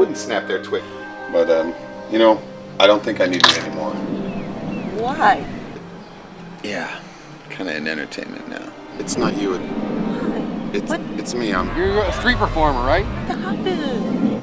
wouldn't snap their twig. But, you know, I don't think I need it anymore. Why? Yeah, kind of in entertainment now. It's not you. Why? It's me. You're a street performer, right? Stop it.